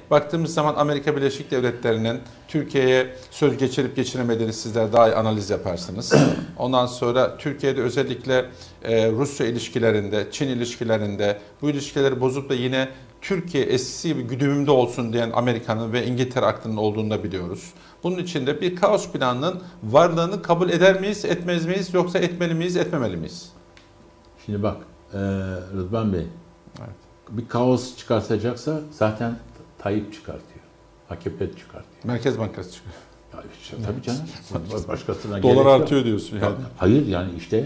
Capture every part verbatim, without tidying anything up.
baktığımız zaman Amerika Birleşik Devletleri'nin Türkiye'ye söz geçirip geçiremediğini sizler daha iyi analiz yaparsınız. Ondan sonra Türkiye'de özellikle e, Rusya ilişkilerinde, Çin ilişkilerinde bu ilişkileri bozup da yine Türkiye eskisi gibi güdümümde olsun diyen Amerika'nın ve İngiltere aklının olduğunu da biliyoruz. Bunun için de bir kaos planının varlığını kabul eder miyiz, etmez miyiz, yoksa etmeli miyiz, etmemeli miyiz? Şimdi bak e, Rıdvan Bey, evet. bir kaos çıkartacaksa zaten Tayyip çıkartıyor. A K P çıkartıyor. Merkez Bankası çıkıyor. Ya işte, tabii canım. Başkasına dolar artıyor diyorsun yani. Hayır yani işte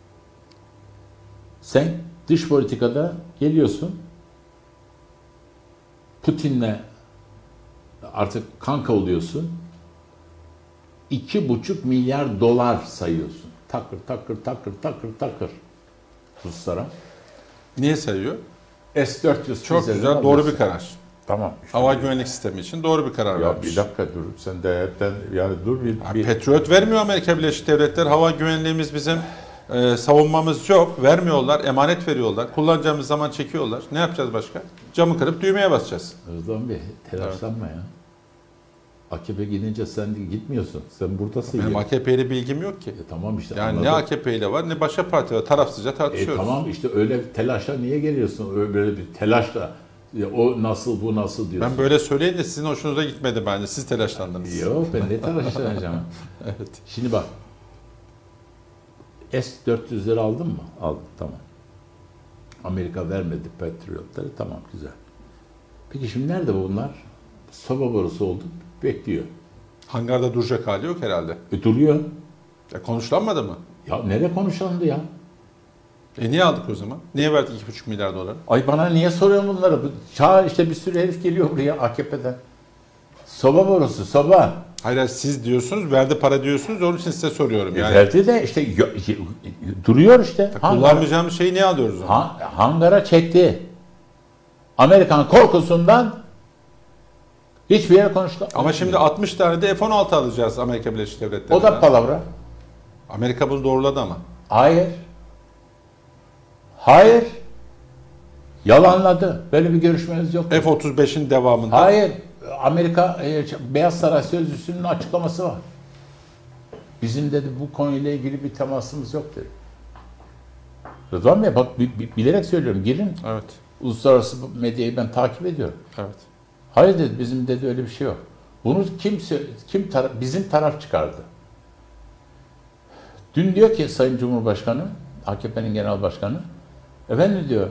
sen dış politikada geliyorsun, Putin'le artık kanka oluyorsun, iki buçuk milyar dolar sayıyorsun. Takır takır takır takır takır Ruslara. Niye sayıyor? S dört yüz çok güzel, doğru bir karar. Tamam. Işte Hava güvenlik sistemi için doğru bir karar ya vermiş. Bir dakika dur, sen de hepten yani dur bir... Ya bir... Patriot vermiyor Amerika Birleşik Devletleri, hava güvenliğimiz bizim, e, savunmamız yok, vermiyorlar, emanet veriyorlar, kullanacağımız zaman çekiyorlar. Ne yapacağız başka? Camı kırıp düğmeye basacağız. Rıdvan Bey, telaşlanma evet. ya. A K P gidince sen de gitmiyorsun. Sen buradasın. Benim ya. A K P ile bilgim yok ki. E tamam işte. Yani anladım. ne A K P ile var ne başka parti var. Tarafsızca tartışıyoruz. E tamam işte öyle bir telaşla niye geliyorsun? Öyle böyle bir telaşla. Ya o nasıl bu nasıl diyorsun. Ben böyle söyleyince sizin hoşunuza gitmedi bence. Siz telaşlandınız. Yok ben ne telaşlanacağım. Evet. Şimdi bak. S dört yüzleri aldın mı? Aldım, tamam. Amerika vermedi Patriotları, tamam güzel. Peki şimdi nerede bunlar? Soba borusu oldu, bekliyor. Hangarda duracak hali yok herhalde. E duruyor. Ya konuşlanmadı mı? Ya nereye konuşlandı ya? E niye aldık o zaman? Niye verdik iki buçuk milyar dolar? Ay bana niye soruyorsun bunları? Çağır işte, bir sürü herif geliyor buraya A K P'den. Soba borusu, soba. Hayır siz diyorsunuz, verdi para diyorsunuz, onun için size soruyorum. Yani. E verdi de işte duruyor işte. Kullanmayacağımız şeyi niye alıyoruz? Ha, hangara çekti. Amerikan korkusundan hiçbir yere konuştu. Ama şimdi altmış tane de F on altı alacağız Amerika Birleşik Devletleri'nden. O da palavra. Amerika bunu doğruladı ama. Hayır. Hayır. Yalanladı. Böyle bir görüşmemiz yok. F otuz beşin devamında. Hayır. Amerika e, Beyaz Saray Sözcüsü'nün açıklaması var. Bizim dedi bu konuyla ilgili bir temasımız yok dedi. Rıdvan Bey bak bilerek söylüyorum. Girin. Evet. Uluslararası medyayı ben takip ediyorum. Evet. Hayır dedi, bizim dedi öyle bir şey yok. Bunu kim kim taraf, bizim taraf çıkardı. Dün diyor ki Sayın Cumhurbaşkanı, A K P'nin genel başkanı, efendim diyor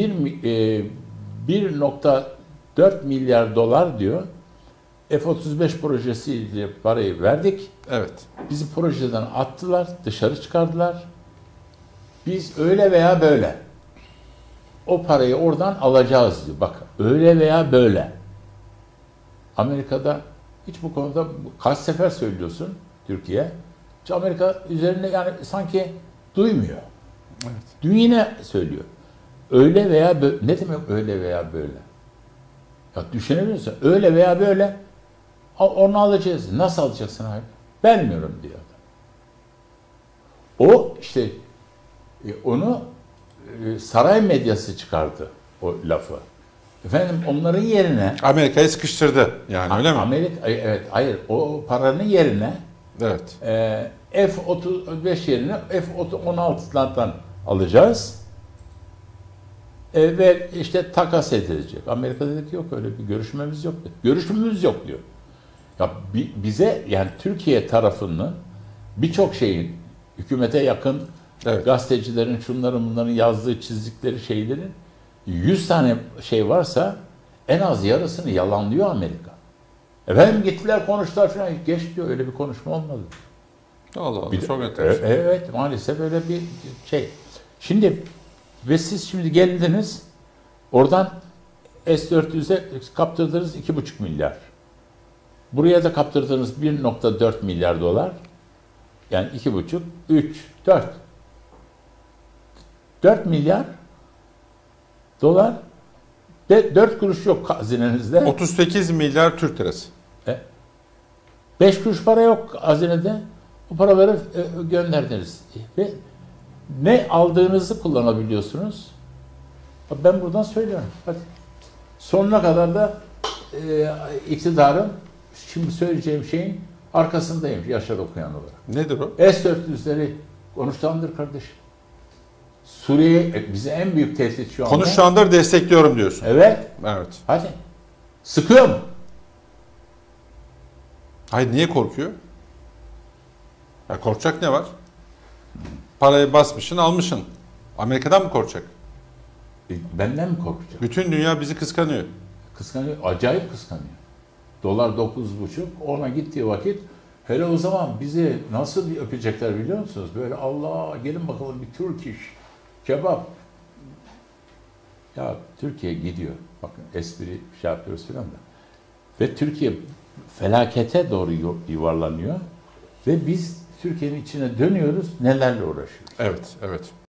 bir nokta dört milyar dolar diyor F otuz beş projesiyle parayı verdik. Evet. Bizi projeden attılar, dışarı çıkardılar. Biz öyle veya böyle o parayı oradan alacağız diyor. Bak öyle veya böyle. Amerika'da hiç bu konuda kaç sefer söylüyorsun Türkiye. Hiç Amerika üzerine yani sanki duymuyor. Evet. Dün yine söylüyor. Öyle veya böyle. Ne demek öyle veya böyle? Ya düşünebiliyorsun. Öyle veya böyle onu alacağız. Nasıl alacaksın abi? Vermiyorum diyor. O işte onu saray medyası çıkardı o lafı. Efendim onların yerine Amerika'yı sıkıştırdı yani öyle mi? Amerika evet hayır o paranın yerine evet. E, F otuz beş yerine F on altılardan alacağız. E, ve işte takas edilecek. Amerika dedi ki yok öyle bir görüşmemiz yok. Görüşmemiz yok diyor. Ya bize yani Türkiye tarafının birçok şeyin hükümete yakın evet. gazetecilerin şunların bunların yazdığı çizdikleri şeylerin yüz tane şey varsa en az yarısını yalanlıyor Amerika. Efendim gittiler konuştular falan. Geç diyor öyle bir konuşma olmadı. Allah Allah bir, çok enteresan. Evet maalesef öyle bir şey. Şimdi ve siz şimdi geldiniz oradan S dört yüze kaptırdınız iki buçuk milyar. Buraya da kaptırdığınız bir nokta dört milyar dolar. Yani iki buçuk, üç, dört. dört milyar dolar. dört kuruş yok hazinenizde. otuz sekiz milyar Türk lirası. beş kuruş para yok hazinede. Bu paraları gönderdiniz. Ve ne aldığınızı kullanabiliyorsunuz. Ben buradan söylüyorum. Hadi. Sonuna kadar da e, iktidarın şimdi söyleyeceğim şeyin arkasındayım Yaşar okuyan olarak. Nedir o? S dört yüzleri konuşlandır kardeşim. Suriye bize en büyük tehdit şu anda. Konuşlandır, destekliyorum diyorsun. Evet. Evet. Hadi. Sıkıyor mu? Hayır, niye korkuyor? Ya korkacak ne var? Parayı basmışsın, almışsın. Amerika'dan mı korkacak? E, Benden mi korkacak? Bütün dünya bizi kıskanıyor. Kıskanıyor. Acayip kıskanıyor. Dolar dokuz buçuk. Ona gittiği vakit hele o zaman bizi nasıl bir öpecekler biliyor musunuz? Böyle Allah gelin bakalım bir Türk iş. Kebap. Ya Türkiye gidiyor. Bakın espri şey yapıyoruz filan da. Ve Türkiye felakete doğru yuvarlanıyor. Ve biz Türkiye'nin içine dönüyoruz. Nelerle uğraşıyoruz? Evet, evet.